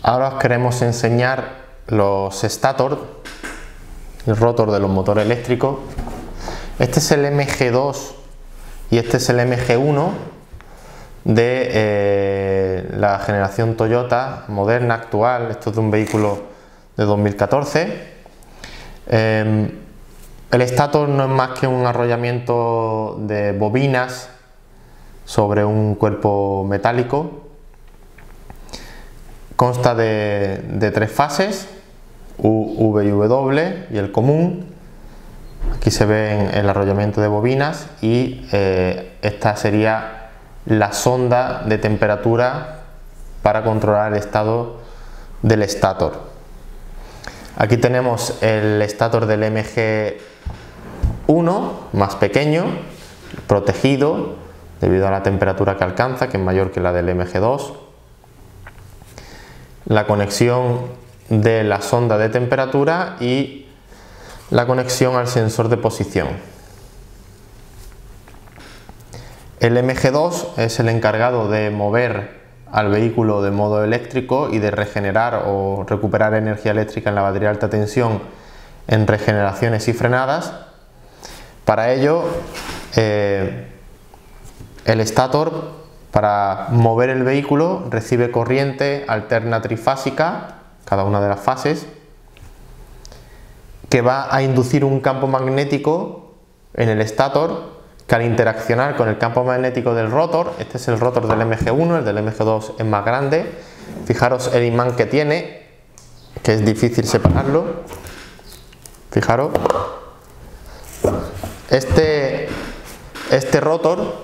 Ahora os queremos enseñar los stator, el rotor de los motores eléctricos. Este es el MG2 y este es el MG1 de la generación Toyota moderna, actual. Esto es de un vehículo de 2014. El stator no es más que un arrollamiento de bobinas sobre un cuerpo metálico. Consta de tres fases, U, V y W, y el común. Aquí se ve el arrollamiento de bobinas y esta sería la sonda de temperatura para controlar el estado del stator. Aquí tenemos el stator del MG1 más pequeño, protegido debido a la temperatura que alcanza, que es mayor que la del MG2. La conexión de la sonda de temperatura y la conexión al sensor de posición. El MG2 es el encargado de mover al vehículo de modo eléctrico y de regenerar o recuperar energía eléctrica en la batería de alta tensión en regeneraciones y frenadas. Para ello, el stator, para mover el vehículo, recibe corriente alterna trifásica, cada una de las fases, que va a inducir un campo magnético en el stator, que al interaccionar con el campo magnético del rotor, este es el rotor del MG1, el del MG2 es más grande, fijaros el imán que tiene, que es difícil separarlo, fijaros, este rotor,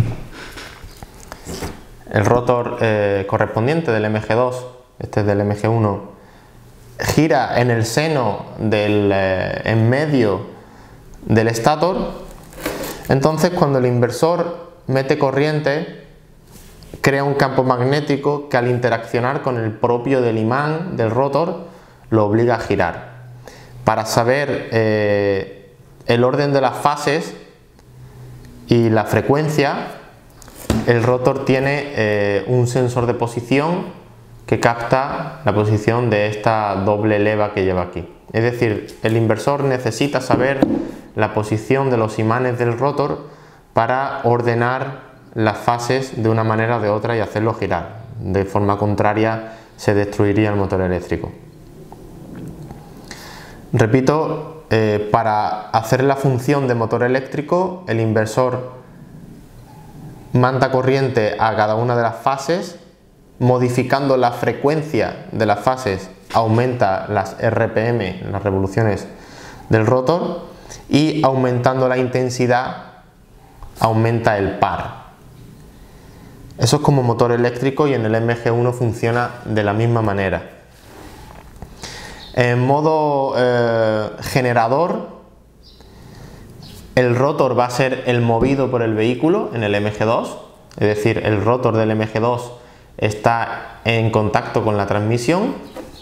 el rotor correspondiente del MG2, este es del MG1, gira en el seno en medio del stator. Entonces, cuando el inversor mete corriente, crea un campo magnético que al interaccionar con el propio del imán del rotor lo obliga a girar. Para saber el orden de las fases y la frecuencia, el rotor tiene un sensor de posición que capta la posición de esta doble leva que lleva aquí. Es decir, el inversor necesita saber la posición de los imanes del rotor para ordenar las fases de una manera o de otra y hacerlo girar. De forma contraria se destruiría el motor eléctrico. Repito, para hacer la función de motor eléctrico, el inversor manda corriente a cada una de las fases, modificando la frecuencia de las fases aumenta las RPM, las revoluciones del rotor, y aumentando la intensidad aumenta el par. Eso es como motor eléctrico y en el MG1 funciona de la misma manera. En modo generador, el rotor va a ser el movido por el vehículo en el MG2, es decir, el rotor del MG2 está en contacto con la transmisión,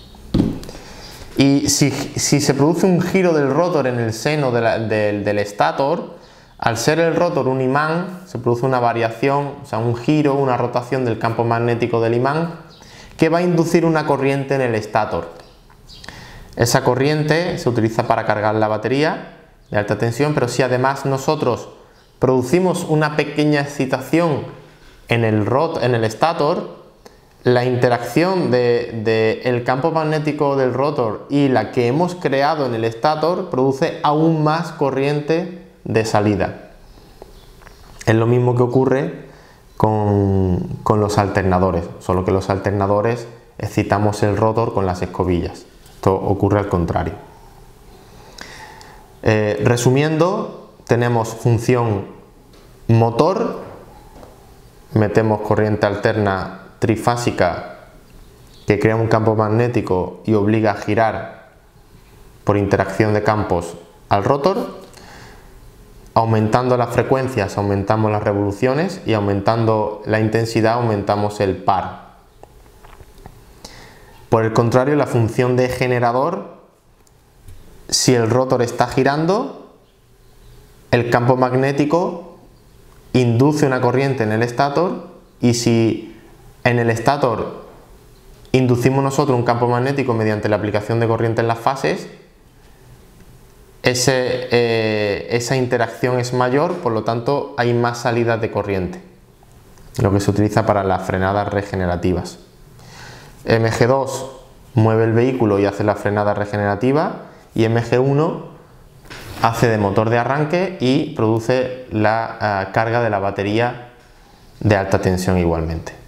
y si se produce un giro del rotor en el seno del stator, al ser el rotor un imán, se produce una variación, o sea, un giro, una rotación del campo magnético del imán que va a inducir una corriente en el stator. Esa corriente se utiliza para cargar la batería de alta tensión, pero si además nosotros producimos una pequeña excitación en el stator, la interacción del campo magnético del rotor y la que hemos creado en el stator produce aún más corriente de salida. Es lo mismo que ocurre con los alternadores, solo que los alternadores excitamos el rotor con las escobillas. Esto ocurre al contrario. Resumiendo, tenemos función motor, metemos corriente alterna trifásica que crea un campo magnético y obliga a girar por interacción de campos al rotor. Aumentando las frecuencias aumentamos las revoluciones y aumentando la intensidad aumentamos el par. Por el contrario, la función de generador, si el rotor está girando, el campo magnético induce una corriente en el stator, y si en el stator inducimos nosotros un campo magnético mediante la aplicación de corriente en las fases, esa interacción es mayor, por lo tanto hay más salidas de corriente, lo que se utiliza para las frenadas regenerativas. MG2 mueve el vehículo y hace la frenada regenerativa, y MG1 hace de motor de arranque y produce la carga de la batería de alta tensión igualmente.